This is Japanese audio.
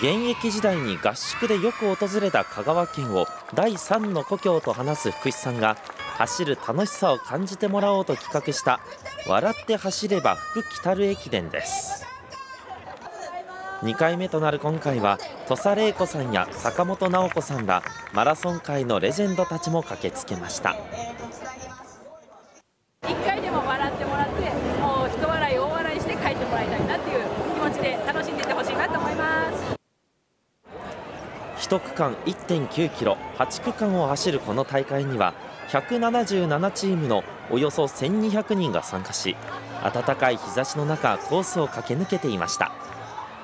現役時代に合宿でよく訪れた香川県を第3の故郷と話す福士さんが、走る楽しさを感じてもらおうと企画した笑って走れば福来たる駅伝です。2回目となる今回は、土佐玲子さんや坂本直子さんらマラソン界のレジェンドたちも駆けつけました。 1回でも笑ってもらって、もう一笑い大笑いして帰ってもらいたいなっていう気持ちで楽しんでてほしいなと思います。 1区間 1.9 キロ、8区間を走るこの大会には177チームのおよそ1200人が参加し、暖かい日差しの中コースを駆け抜けていました。